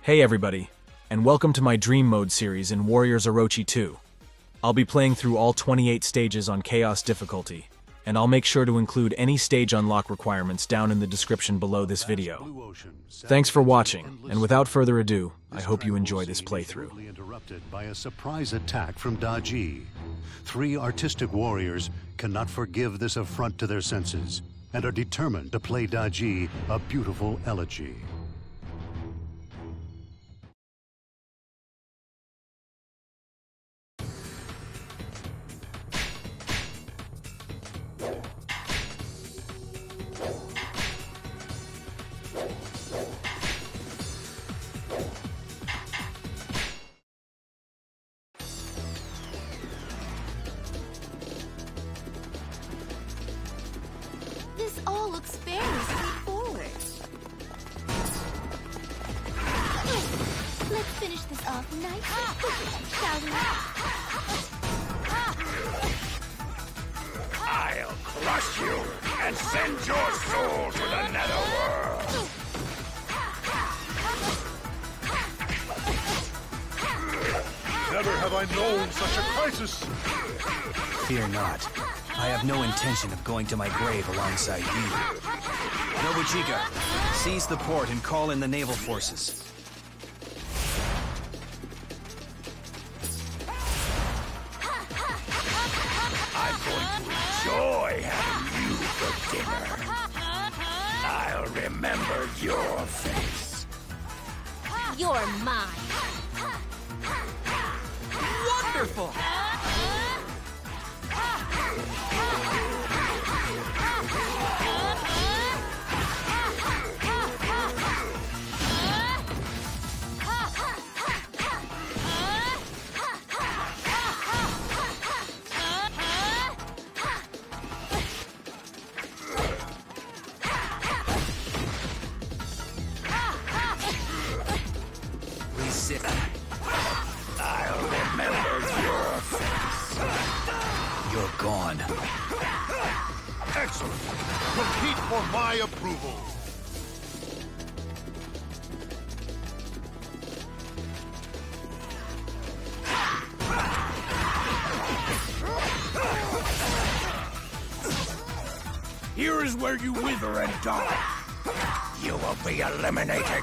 Hey everybody, and welcome to my Dream Mode series in Warriors Orochi 2. I'll be playing through all 28 stages on Chaos difficulty, and I'll make sure to include any stage unlock requirements down in the description below this video. Thanks for watching, and without further ado, I hope you enjoy this playthrough. Interrupted by a surprise attack from Daji. Three artistic warriors cannot forgive this affront to their senses, and are determined to play Daji a beautiful elegy. This all looks fairly straightforward. Let's finish this off nice and quickly, shall we? I'll crush you and send your soul to the netherworld. Never have I known such a crisis. Fear not. I have no intention of going to my grave alongside you. Nobuchika, seize the port and call in the naval forces. I'm going to enjoy having you for dinner. I'll remember your face. You're mine. Wonderful! Please sit. I'll remember your face. You're gone. Excellent. Compete for my approval. Here is where you wither and die. You will be eliminated.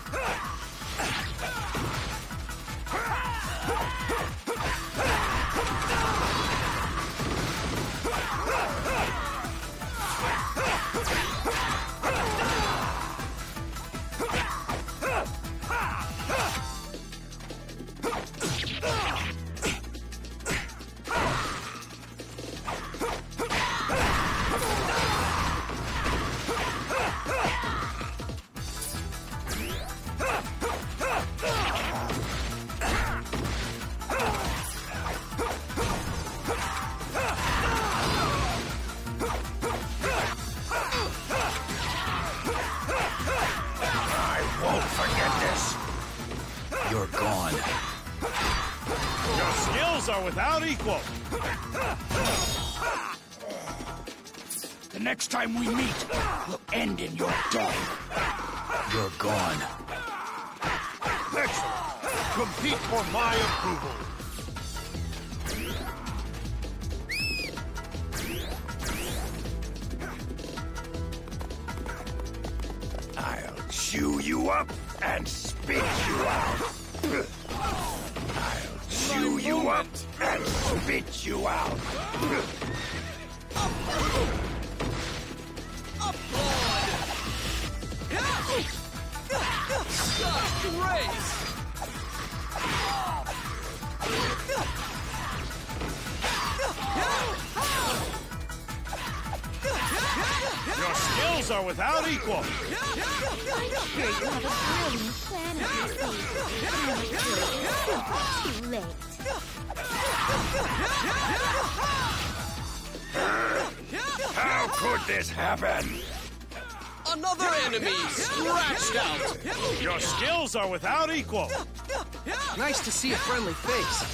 You're gone. Your skills are without equal. The next time we meet will end in your death. You're gone. Excellent. Compete for my approval. I'll chew you up and spit you out. I'll chew you up and spit you out. Your skills are without equal. I'm sure you have a brilliant plan up your sleeve. Too late. How could this happen? Another enemy scratched out! Your skills are without equal. Nice to see a friendly face.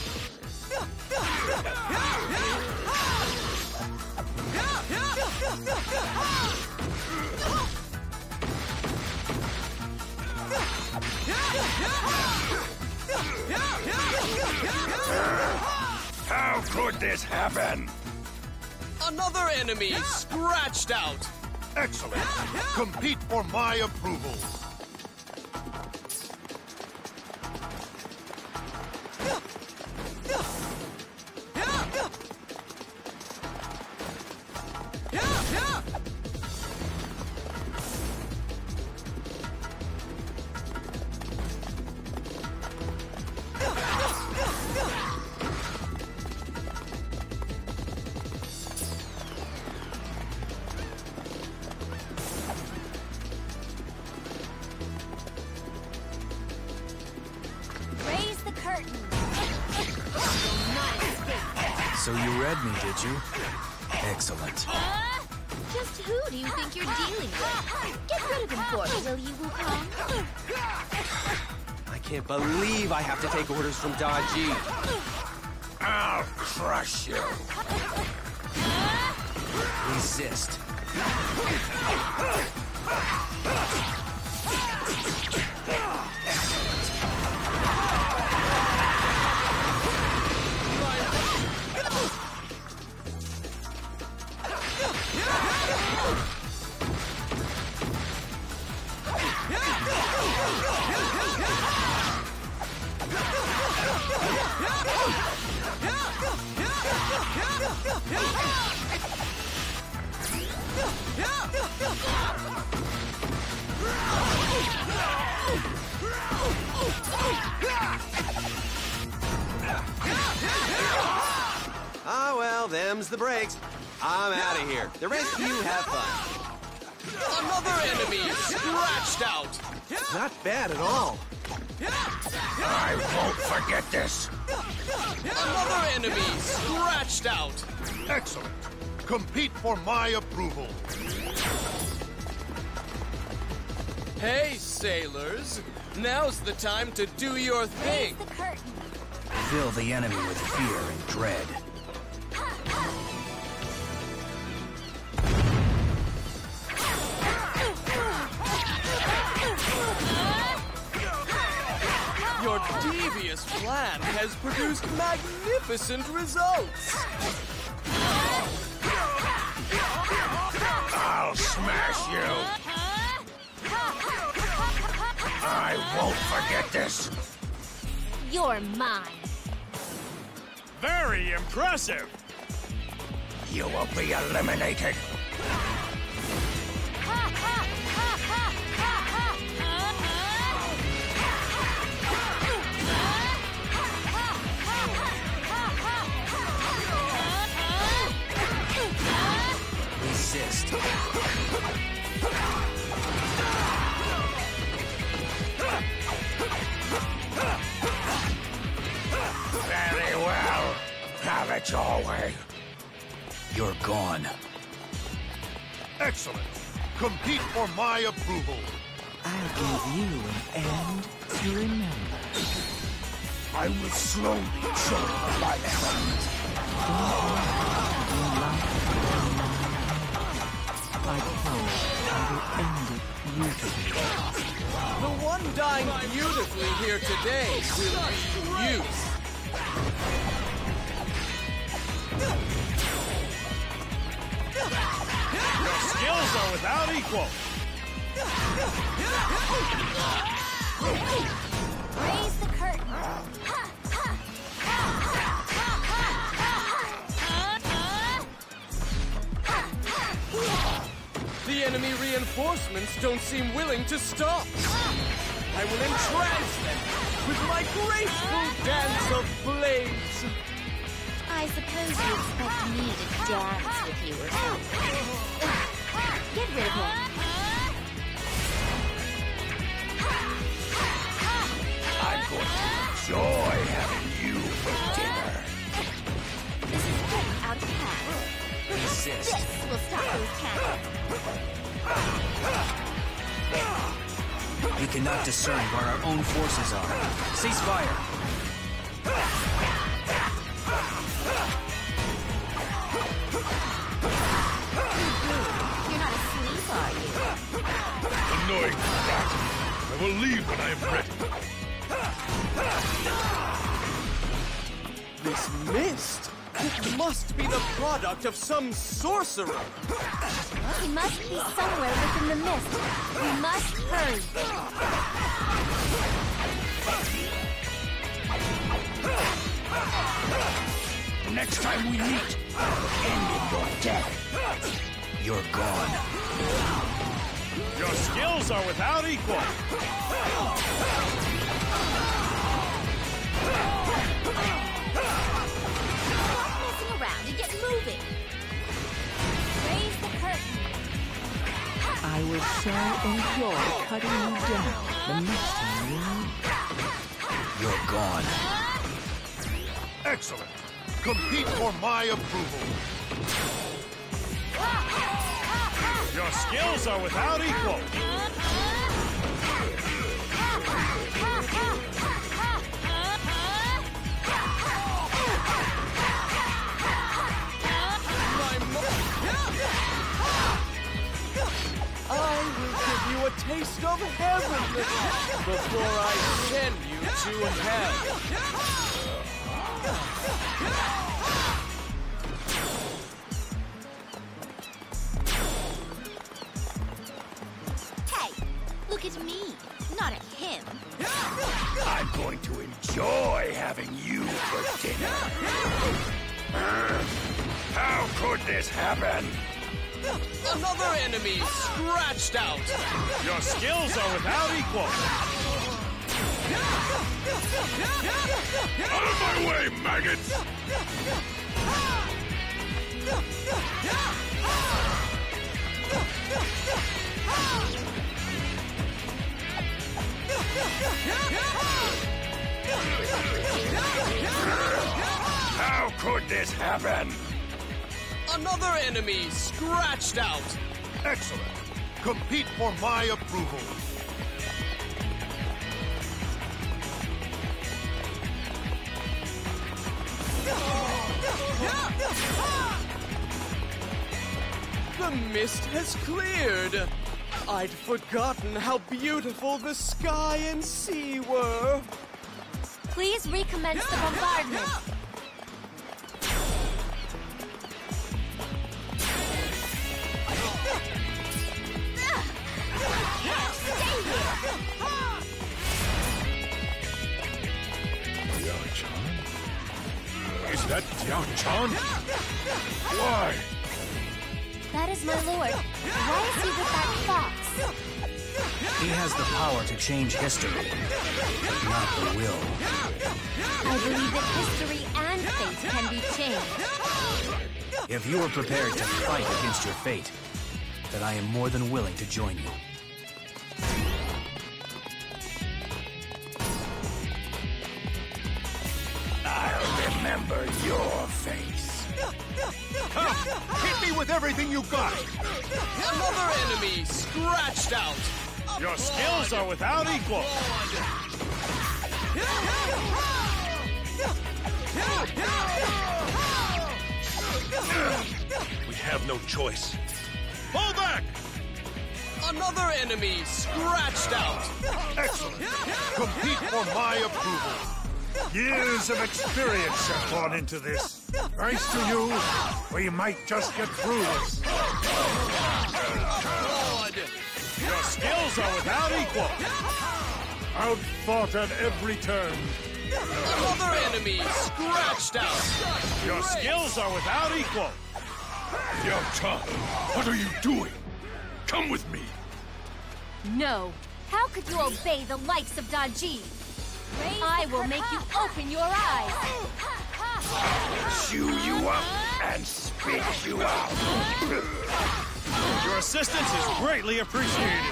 Your How could this happen? Another enemy scratched out. Excellent. Compete for my approval. Raise the curtain. So you read me, did you? Excellent. Just who do you think you're dealing with? Get rid of him for me, will you, Wukong? I can't believe I have to take orders from Daji. I'll crush you. Resist. Ah, well, them's the breaks. I'm out of here. The rest of you have fun. Another enemy scratched out. Not bad at all. I won't forget this. Another enemy scratched out. Excellent. Compete for my approval. Hey, sailors. Now's the time to do your thing. Raise the curtain. Fill the enemy with fear and dread. Your devious plan has produced magnificent results. I'll smash you. I won't forget this. You're mine. Very impressive. You will be eliminated. Resist. Very well. Have it your way. You're gone. Excellent. Compete for my approval. I'll give you an end to remember. I will slowly join the light element. I promise I will end it beautifully. The one dying beautifully here today will be you. Your skills are without equal. Raise the curtain. The enemy reinforcements don't seem willing to stop. I will entrance them with my graceful dance of blades. I suppose you expect me to dance with you or something. Get rid of him. I'm going to enjoy having you for dinner. This is getting out of hand. Resist. This will stop those cannons. We cannot discern where our own forces are. Cease fire. You're not asleep, are you? Annoying fact. I I will leave when I am ready. This mist! It must be the product of some sorcerer! He must be somewhere within the mist. We must hurry. The next time we meet, I'll end in your death. You're gone. Your skills are without equal. Stop messing around and get moving. Raise the curtain. I will so enjoy cutting you down the next time we meet. You're gone. Excellent. Compete for my approval. Your skills are without equal. I will give you a taste of heaven before I send you to hell. Hey, look at me, not at him. I'm going to enjoy having you for dinner. How could this happen? Another enemy scratched out! Your skills are without equal. Out of my way, maggots! How could this happen? Another enemy scratched out! Excellent. Compete for my approval. The mist has cleared! I'd forgotten how beautiful the sky and sea were! Please recommence the bombardment. Stay here! Diao-chan? Is that Diao-chan? Why? That is my lord. Why is he with that fox? He has the power to change history, but not the will. I believe that history and fate can be changed. If you are prepared to fight against your fate, then I am more than willing to join you. I'll remember your face. Come, hit me with everything you got. Another enemy scratched out! Your skills are without equal. We have no choice. Fall back! Another enemy scratched out! Excellent. Compete for my approval. Years of experience have gone into this. Thanks to you, we might just get through this. Your skills are without equal. Outfought at every turn. Another enemy scratched out! Your skills are without equal. Diao-chan, what are you doing? Come with me. No. How could you obey the likes of Daji? I will make you open your eyes. Chew you up and spit you out. Your assistance is greatly appreciated.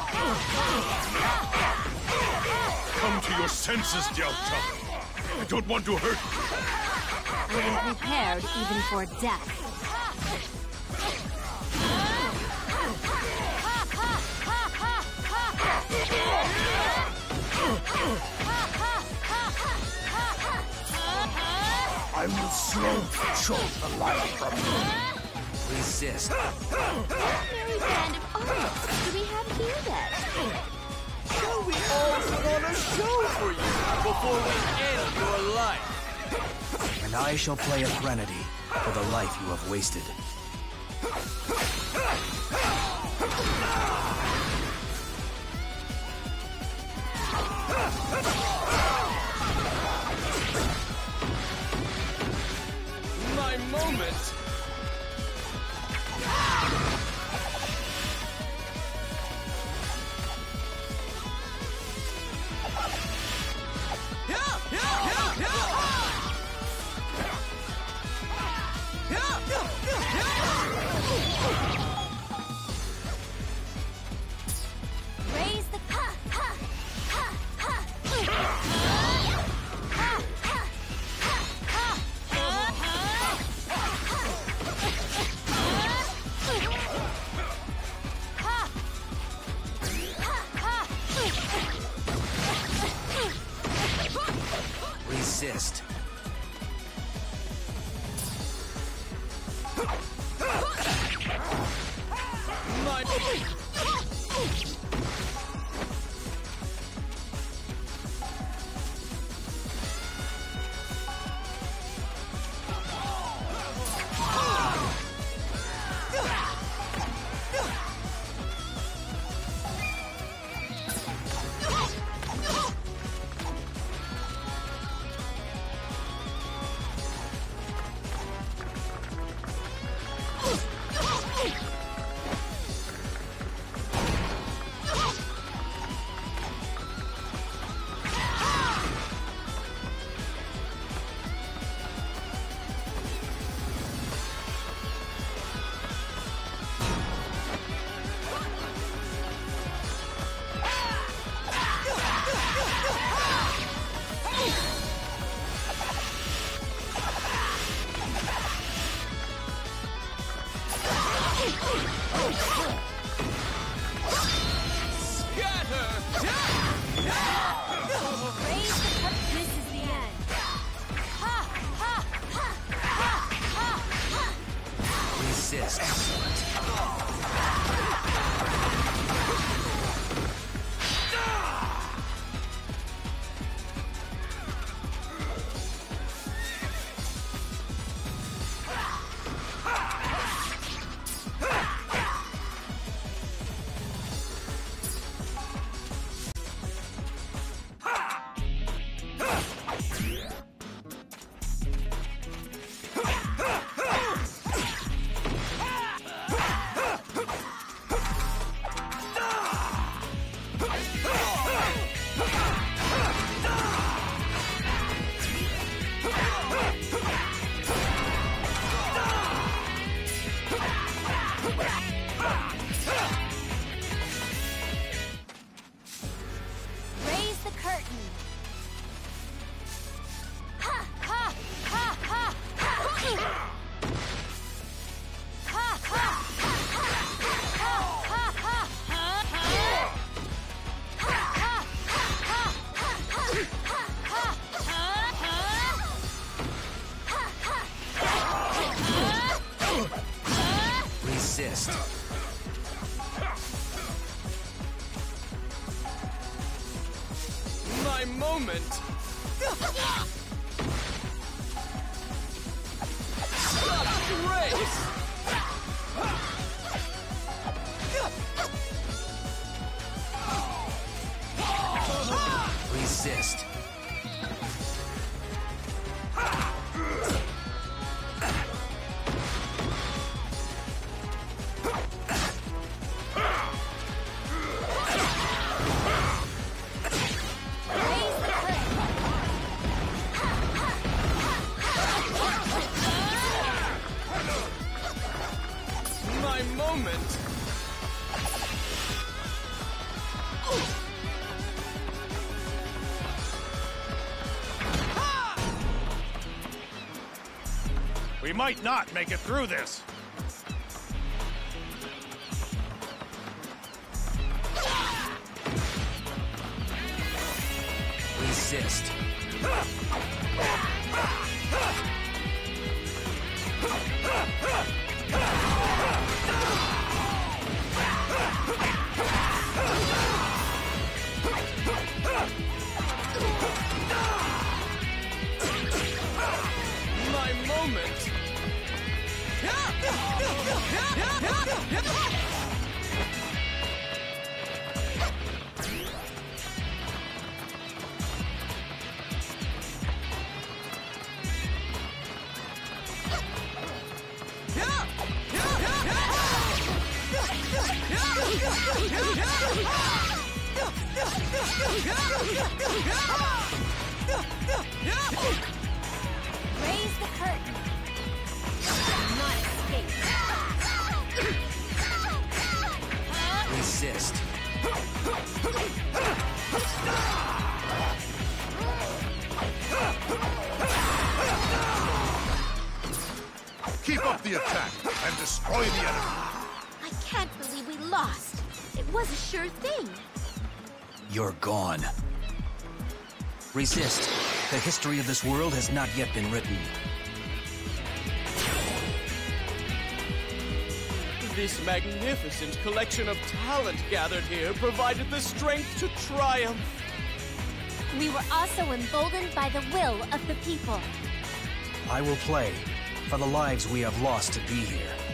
Come to your senses, Diao-chan. I don't want to hurt you. I am prepared even for death. I will slowly choke the life from you. Resist. Merry band of artists do we have here then? Shall we We all put on a show for you before we end your life. And I shall play a threnody for the life you have wasted. My moment. Raise the Resist. Resist. My moment. Stop grace. Resist. My moment. We might not make it through this. Resist. Raise the curtain. Not escape. Resist. Keep up the attack and destroy the enemy. I can't believe we lost. It was a sure thing. You're gone. Resist. The history of this world has not yet been written. This magnificent collection of talent gathered here provided the strength to triumph. We were also emboldened by the will of the people. I will play for the lives we have lost to be here.